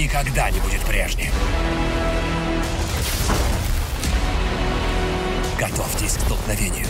никогда не будет прежним. Готовьтесь к столкновению.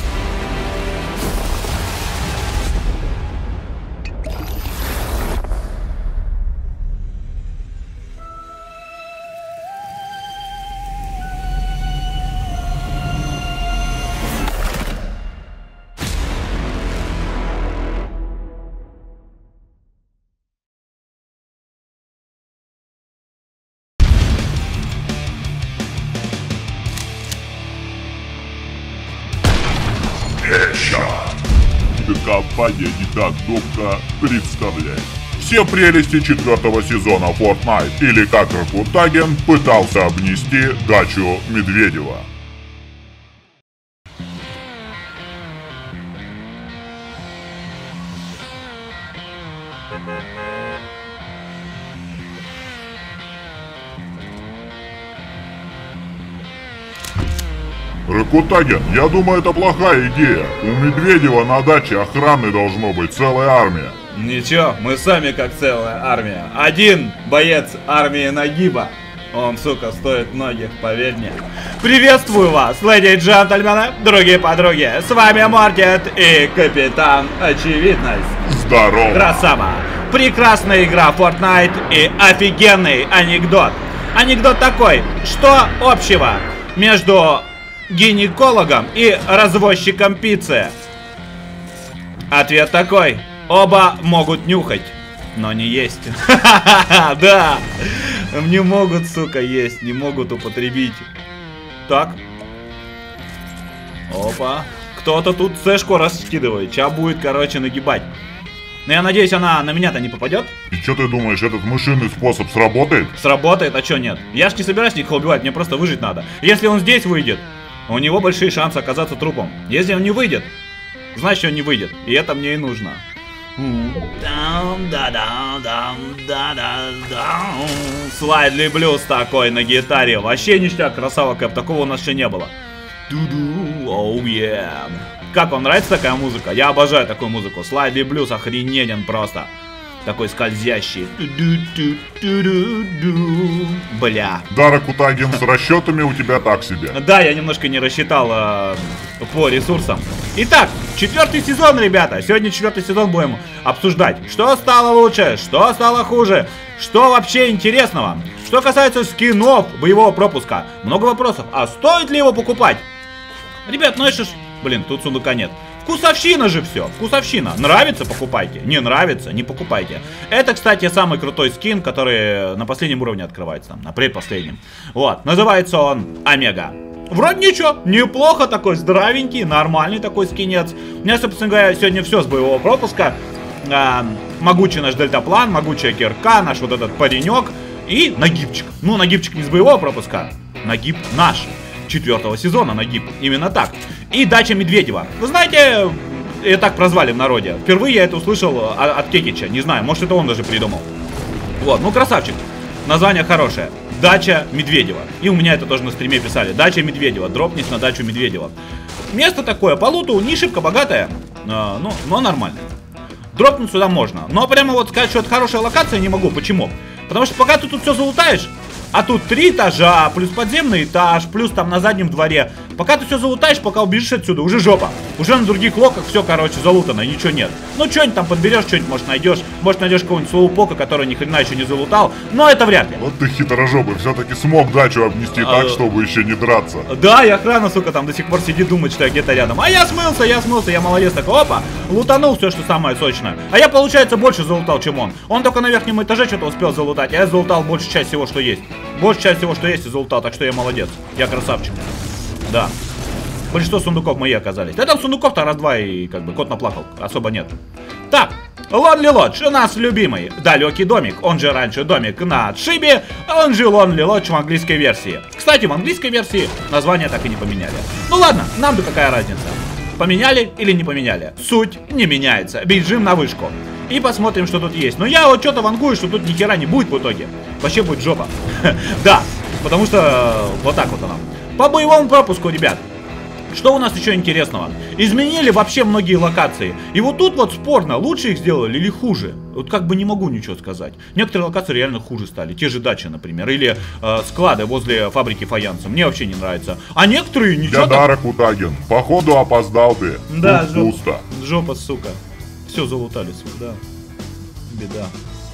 Компания «Не так долго» представляет все прелести 4-го сезона Fortnite, или как Ракутаген пытался обнести дачу Медведева. Ракутаген, я думаю, это плохая идея. У Медведева на даче охраны должно быть целая армия. Ничего, мы сами как целая армия. Один боец армии Нагиба. Он, сука, стоит многих, поверь мне. Приветствую вас, леди и джентльмены, другие подруги. С вами Мортит и Капитан Очевидность. Здорово. Красава. Прекрасная игра Fortnite и офигенный анекдот. Анекдот такой, что общего между гинекологом и развозчиком пиццы? Ответ такой: оба могут нюхать, но не есть. Да, не могут, сука, есть, не могут употребить. Так. Опа. Кто-то тут сэшку раскидывает. Сейчас будет, короче, нагибать. Но я надеюсь, она на меня-то не попадет. И что ты думаешь, этот мышиный способ сработает? Сработает, а что нет? Я ж не собираюсь никого убивать, мне просто выжить надо. Если он здесь выйдет, у него большие шансы оказаться трупом. Если он не выйдет, значит он не выйдет. И это мне и нужно. Слайдли блюз такой на гитаре. Вообще ништяк, красава Кэп. Такого у нас еще не было. Оу, yeah. Как вам нравится такая музыка? Я обожаю такую музыку. Слайдли блюз охрененен просто. Такой скользящий. Бля. Да, Ракутаген, с расчетами у тебя так себе. Да, я немножко не рассчитал по ресурсам. Итак, 4-й сезон, ребята. Сегодня 4-й сезон будем обсуждать. Что стало лучше, что стало хуже, что вообще интересного. Что касается скинов боевого пропуска. Много вопросов. А стоит ли его покупать? Ребят, ну это ж... Блин, тут сундука нет. Вкусовщина же все, вкусовщина. Нравится — покупайте, не нравится — не покупайте. Это, кстати, самый крутой скин, который на последнем уровне открывается, там, на предпоследнем. Вот, называется он Омега. Вроде ничего, неплохо, такой здоровенький, нормальный такой скинец. У меня, собственно говоря, сегодня все с боевого пропуска. Могучий наш дельтаплан, могучая кирка, наш вот этот паренек и нагибчик. Ну, нагибчик не с боевого пропуска, нагиб наш. 4-го сезона нагиб. Именно так. И дача Медведева. Вы знаете, ее так прозвали в народе. Впервые я это услышал от Кекича. Не знаю, может, это он даже придумал. Вот, ну красавчик. Название хорошее. Дача Медведева. И у меня это тоже на стриме писали. Дача Медведева. Дропнись на дачу Медведева. Место такое, по луту не шибко богатое, но нормально. Дропнуть сюда можно. Но прямо вот сказать, что это хорошая локация, не могу. Почему? Потому что пока ты тут все залутаешь, а тут 3 этажа, плюс подземный этаж, плюс там на заднем дворе. Пока ты все залутаешь, пока убежишь отсюда, уже жопа. Уже на других локах все, короче, залутано, ничего нет. Ну, что-нибудь там подберешь, что-нибудь, может, найдешь. Может, найдешь какого-нибудь слоупока, который ни хрена еще не залутал. Но это вряд ли. Вот ты хитрожопый, все-таки смог дачу обнести так, чтобы еще не драться. Да, и охрана, сука, там до сих пор сидит, думает, что я где-то рядом. А я смылся, я молодец такой, опа, лутанул все, что самое сочное. А я, получается, больше залутал, чем он. Он только на верхнем этаже что-то успел залутать, а я залутал большую часть всего, что есть. Большую часть всего, что есть, и залутал, так что я молодец. Я красавчик. Да. Большинство сундуков мои оказались. Да там сундуков-то раз-два и как бы кот наплакал. Особо нет. Так, Lonely Lodge, у нас любимый далекий домик. Он же раньше домик на отшибе. Он же Lonely Lodge в английской версии. Кстати, в английской версии название так и не поменяли. Ну ладно, нам-то какая разница. Поменяли или не поменяли? Суть не меняется. Бежим на вышку. И посмотрим, что тут есть. Но я вот что-то вангую, что тут ни хера не будет в итоге. Вообще будет жопа. Да, потому что вот так вот она. По боевому пропуску, ребят. Что у нас еще интересного? Изменили вообще многие локации. И вот тут вот спорно, лучше их сделали или хуже? Вот как бы не могу ничего сказать. Некоторые локации реально хуже стали. Те же дачи, например. Или склады возле фабрики фаянса. Мне вообще не нравится. А некоторые ничего. Да, Ракутагин, походу опоздал ты. Да, тут пусто. Жопа, сука. Все залутали, сука, да. Беда.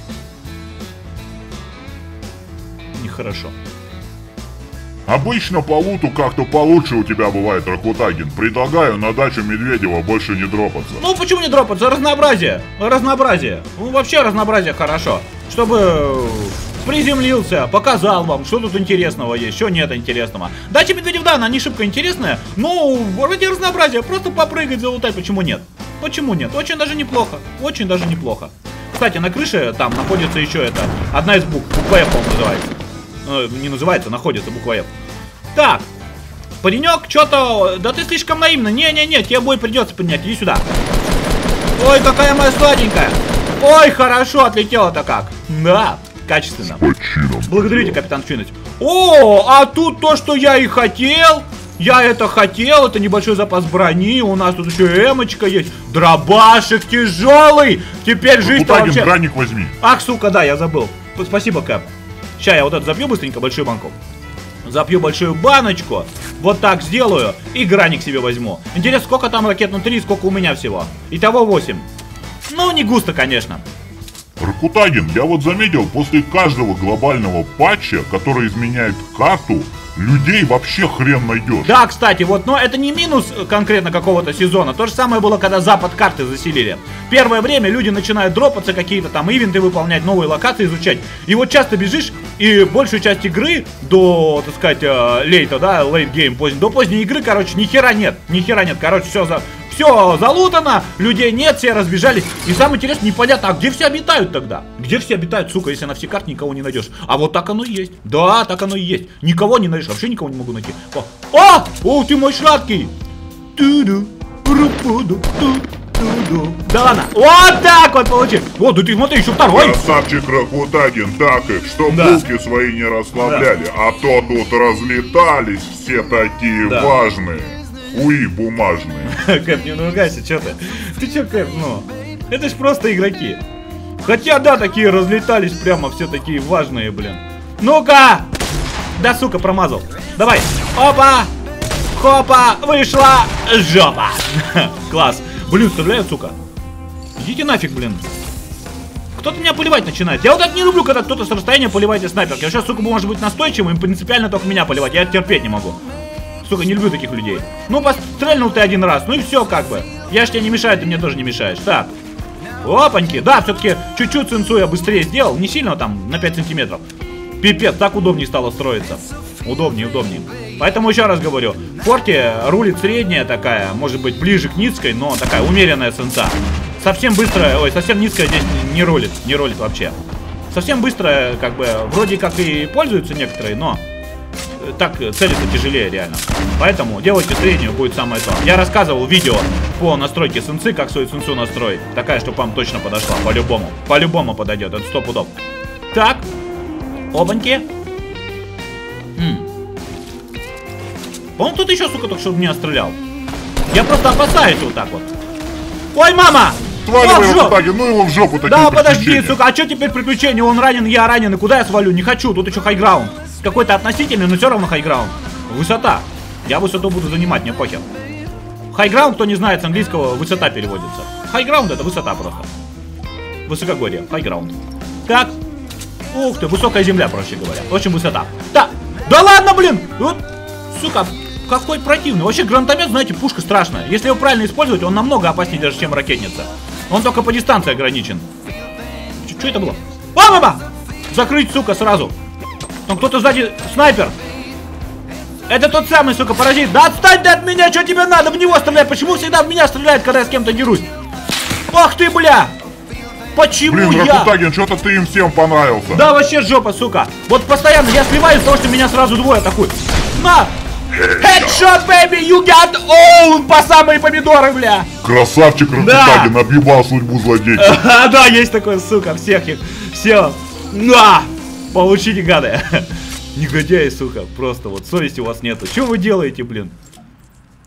Нехорошо. Обычно по луту как-то получше у тебя бывает, Ракутагин. Предлагаю на дачу Медведева больше не дропаться. Ну почему не дропаться? Разнообразие. Разнообразие. Ну вообще разнообразие хорошо. Чтобы приземлился, показал вам, что тут интересного есть, что нет интересного. Дача Медведев, да, она не шибко интересная, но ради разнообразия просто попрыгать, залутать, почему нет? Почему нет? Очень даже неплохо. Очень даже неплохо. Кстати, на крыше там находится еще это, одна из букв. Буква F, по-моему, называется. Не называется, находится буква F. Так, паренек, что-то... Да ты слишком наивно. Не-не-не, тебе бой придется поднять. Иди сюда. Ой, какая моя сладенькая. Ой, хорошо отлетела-то как. Да, качественно. Благодарите, капитан Чинность. О, а тут то, что я и хотел. Я это хотел, это небольшой запас брони. У нас тут еще эмочка есть. Дробашек тяжелый. Теперь жизнь-то вообще... граник возьми. Ах, сука, да, я забыл. Спасибо, Кэп. Сейчас я вот это запью быстренько, большую банку. Запью большую баночку. Вот так сделаю. И граник себе возьму. Интересно, сколько там ракет внутри и сколько у меня всего. Итого 8. Ну, не густо, конечно. Ракутагин, я вот заметил, после каждого глобального патча, который изменяет карту, людей вообще хрен найдешь. Да, кстати, вот, но это не минус конкретно какого-то сезона. То же самое было, когда запад карты заселили. Первое время люди начинают дропаться, какие-то там ивенты выполнять, новые локации изучать. И вот часто бежишь, и большую часть игры до, так сказать, лейта, да, лейт гейм, до поздней игры, короче, ни хера нет. Короче, все залутано, людей нет, все разбежались. И самое интересное, непонятно, а где все обитают тогда? Где все обитают, сука, если на всей карте никого не найдешь? А вот так оно и есть. Да, так оно и есть. Никого не найдешь, вообще никого не могу найти. О, ты мой сладкий. Да ладно, вот так вот получи. Вот, да ты смотри, еще второй. Красавчик Ракутагин, так их, чтоб булки свои не расслабляли. А то тут разлетались все такие важные. Уи, бумажные. Кэп, не ругайся, что ты? Ты че, Кэп, ну? Это ж просто игроки. Хотя, да, такие разлетались прямо, все такие важные, блин. Ну-ка! Да, сука, промазал. Давай. Опа! Хопа! Вышла! Жопа! Класс. Блин, стреляют, сука. Идите нафиг, блин. Кто-то меня поливать начинает. Я вот так не люблю, когда кто-то с расстояния поливает из снайперки. Я сейчас, сука, может быть настойчивым, принципиально только меня поливать. Я это терпеть не могу. Сука, не люблю таких людей. Ну, пострельнул ты один раз, ну и все как бы. Я ж тебе не мешаю, ты мне тоже не мешаешь. Так. Опаньки. Да, все-таки чуть-чуть сенсу я быстрее сделал. Не сильно там, на 5 сантиметров. Пипец, так удобнее стало строиться. Удобнее. Поэтому еще раз говорю. В форте рулит средняя такая, может быть ближе к низкой, но такая умеренная сенса. Совсем быстрая, совсем низкая здесь не рулит вообще. Совсем быстрая, как бы, вроде как и пользуются некоторые, но... Так целиться тяжелее реально. Поэтому делайте среднюю, будет самое то. Я рассказывал видео по настройке сенсы, как свою сенсу настроить. Такая, чтобы вам точно подошла. По-любому. По-любому подойдет. Это 100 пудов. Так. Опаньки. По-моему, тут еще, сука, только что меня стрелял. Я просто опасаюсь вот так вот. Ой, мама! Сваливай, Ракутагин, ну его в жопу такие. Да, подожди, сука, а что теперь приключения? Он ранен, я ранен, и куда я свалю? Не хочу, тут еще хайграунд. Какой-то относительный, но все равно хайграунд. Высота. Я высоту буду занимать, мне похер. Хайграунд, кто не знает, с английского высота переводится. Хайграунд это высота просто. Высокогорье, хайграунд. Так. Ух ты, высокая земля, проще говоря. В общем, высота. Да. Да ладно, блин! Вот, сука, какой противный. Вообще, гранатомет, знаете, пушка страшная. Если его правильно использовать, он намного опаснее даже, чем ракетница. Он только по дистанции ограничен. Что это было? О, мама! Закрыть, сука, сразу. Там кто-то сзади, снайпер. Это тот самый, сука, паразит. Да отстань ты от меня, что тебе надо? В него стрелять. Почему всегда в меня стреляют, когда я с кем-то дерусь? Ах ты, бля! Почему блин, я? Ракутагин, что-то ты им всем понравился. Да, вообще жопа, сука. Вот постоянно я сливаюсь, потому что меня сразу двое атакуют. На! Headshot, baby, you got owned по самые помидоры, бля. Красавчик Ракутагин, объебал судьбу злодейчика. Да, есть такой, сука, всех их. Все. На! Получите, гады. Негодяи, сука, просто вот совести у вас нету. Что вы делаете, блин?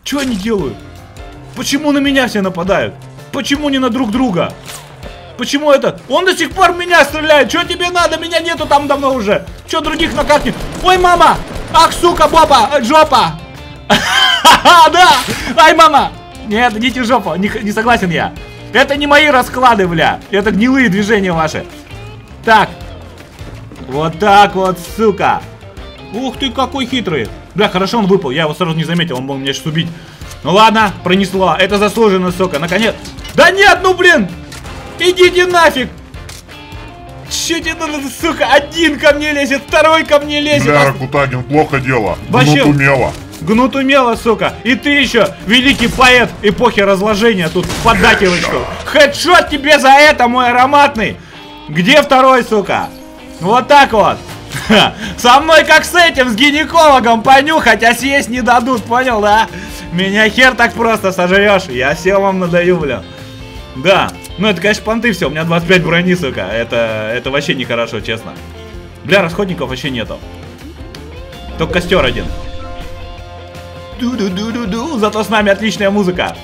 Что они делают? Почему на меня все нападают? Почему не на друг друга? Почему это? Он до сих пор в меня стреляет. Что тебе надо? Меня нету там давно уже. Что других на карте? Ой, мама! Ах, сука, баба! Жопа! Да! Ай, мама! Нет, идите в жопу. Не согласен я. Это не мои расклады, бля. Это гнилые движения ваши. Так. Вот так вот, сука. Ух ты, какой хитрый. Бля, хорошо он выпал. Я его сразу не заметил. Он мог меня сейчас убить. Ну ладно, пронесло. Это заслуженно, сука. Наконец. Да нет, ну блин! Идите нафиг! Че тебе надо, сука? Один ко мне лезет, второй ко мне лезет. Бля, Ракутагин, плохо дело. Вообще... Гнут умело. Гнут умело, сука. И ты еще, великий поэт эпохи разложения, тут поддакиваешь. Хедшот тебе за это, мой ароматный. Где второй, сука? Вот так вот. Со мной как с этим, с гинекологом понюхать, а съесть не дадут, понял, да? Меня хер так просто сожрешь. Я всем вам надаю, бля. Да. Ну это, конечно, понты все. У меня 25 брони, сука. Это вообще нехорошо, честно. Бля, расходников вообще нету. Только костер один. Ду-ду-ду-ду-ду. Зато с нами отличная музыка.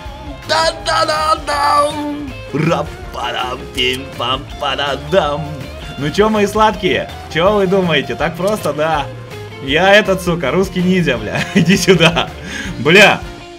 Ну чё, мои сладкие? Чё вы думаете? Так просто, да. Я этот, сука, русский ниндзя, бля. Иди сюда. Бля.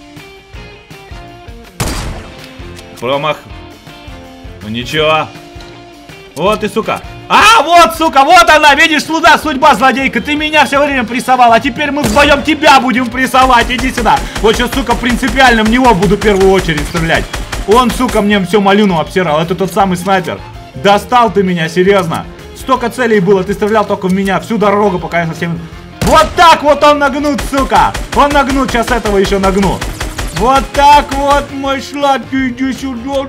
Промах. Ну ничего. Вот ты, сука. А, вот, сука, вот она, видишь, судьба, злодейка. Ты меня все время прессовал, а теперь мы вдвоем тебя будем прессовать. Иди сюда. Вот сейчас, сука, принципиально в него буду в первую очередь стрелять. Он, сука, мне всю малюну обсирал. Это тот самый снайпер. Достал ты меня, серьезно. Столько целей было, ты стрелял только в меня всю дорогу, пока я совсем... Вот так вот он нагнут, сука. Он нагнут, сейчас этого еще нагну. Вот так вот, мой сладкий, иди сюда.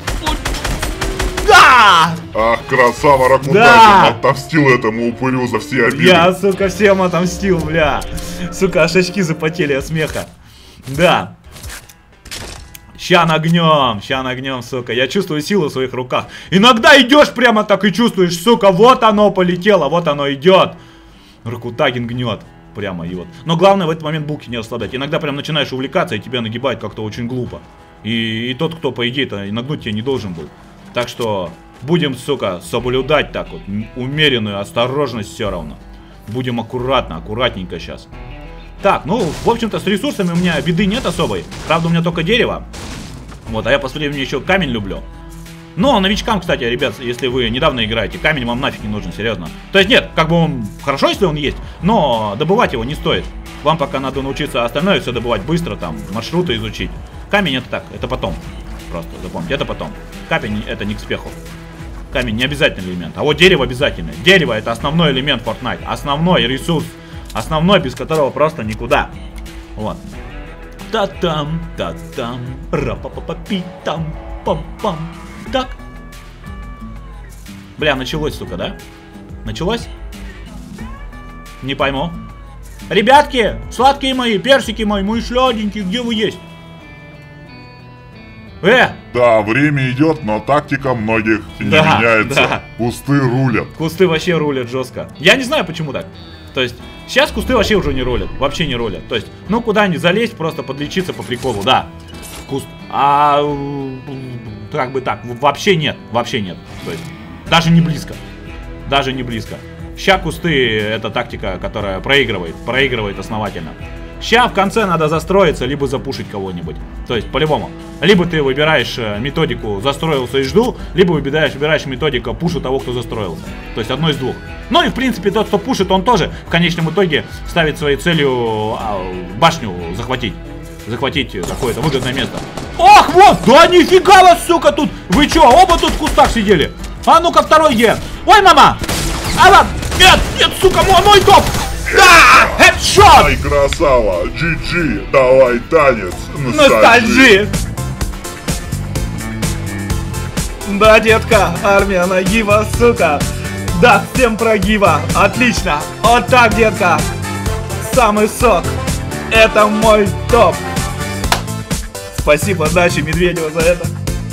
Да! Ах, красава, Ракутагин, Да! отомстил этому упырю за все обиды. Я, сука, всем отомстил, бля. Сука, аж очки запотели от смеха. Да. Ща нагнем, сука. Я чувствую силу в своих руках. Иногда идешь прямо так и чувствуешь, сука, вот оно полетело, вот оно идет. Ракутагин гнет. Прямо и вот. Но главное в этот момент булки не расслаблять. Иногда прям начинаешь увлекаться, и тебя нагибает как-то очень глупо. И тот, кто, по идее-то, нагнуть тебя не должен был. Так что будем, сука, соблюдать так вот умеренную осторожность все равно. Будем аккуратненько сейчас. Так, ну, в общем-то, с ресурсами у меня беды нет особой. Правда, у меня только дерево. Вот, а я после времени еще камень люблю. Но новичкам, кстати, ребят, если вы недавно играете, камень вам нафиг не нужен, серьезно. То есть нет, как бы он хорошо, если он есть, но добывать его не стоит. Вам пока надо научиться остальное все добывать быстро, там, маршруты изучить. Камень это так, это потом. Просто запомните, это потом. Камень это не к спеху. Камень не обязательный элемент, а вот дерево обязательное. Дерево это основной элемент Fortnite, основной ресурс, основной, без которого просто никуда. Вот. Та-там, ра-па-па-па-пи-там, пам-пам. Так. Бля, началось, сука, да? Началось? Не пойму. Ребятки, сладкие мои, персики мои, мои сладенькие, где вы есть? Да, время идет, но тактика многих не меняется. Да. Кусты рулят. Кусты вообще рулят жестко. Я не знаю, почему так. То есть, сейчас кусты вообще уже не рулят. Вообще не рулят. То есть, ну куда-нибудь залезть, просто подлечиться по приколу, да. Куст. А как бы так, вообще нет. Вообще нет. То есть, даже не близко. Даже не близко. Ща кусты это тактика, которая проигрывает основательно. Ща в конце надо застроиться, либо запушить кого-нибудь. То есть, по-любому. Либо ты выбираешь методику «застроился и жду», либо выбираешь методику «пушу того, кто застроился». То есть, одно из двух. Ну и, в принципе, тот, кто пушит, он тоже в конечном итоге ставит своей целью башню захватить. Захватить какое-то выгодное место. Ох, вот! Да нифига вас, сука, тут! Вы чё, оба тут в кустах сидели? А ну-ка, второй где? Ой, мама! Нет, сука, мой топ! Да! Хедшот! Ай, красава! GG! Давай танец! Ностальжи! Да, детка, армия нагива, сука! Да, всем прогива! Отлично! Вот так, детка! Самый сок! Это мой топ! Спасибо Даче Медведева за это!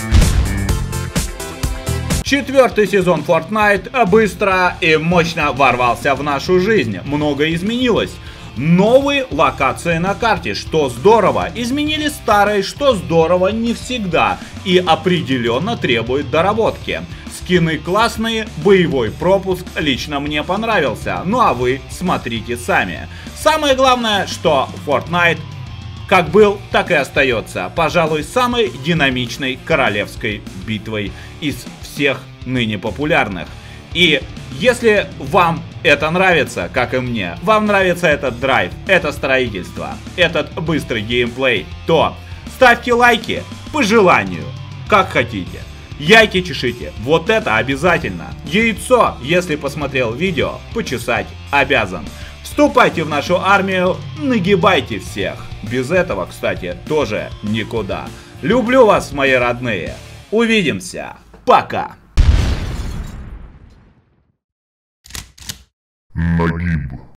Четвертый сезон Fortnite быстро и мощно ворвался в нашу жизнь. Многое изменилось. Новые локации на карте, что здорово. Изменили старые, что здорово не всегда. И определенно требует доработки. Скины классные, боевой пропуск лично мне понравился. Ну а вы смотрите сами. Самое главное, что Fortnite как был, так и остается. Пожалуй, самой динамичной королевской битвой из всех ныне популярных. И если вам это нравится, как и мне, вам нравится этот драйв, это строительство, этот быстрый геймплей, то ставьте лайки по желанию, как хотите. Яйки чешите, вот это обязательно. Яйцо, если посмотрел видео, почесать обязан. Вступайте в нашу армию, нагибайте всех. Без этого, кстати, тоже никуда. Люблю вас, мои родные. Увидимся. Пока. Нагиб.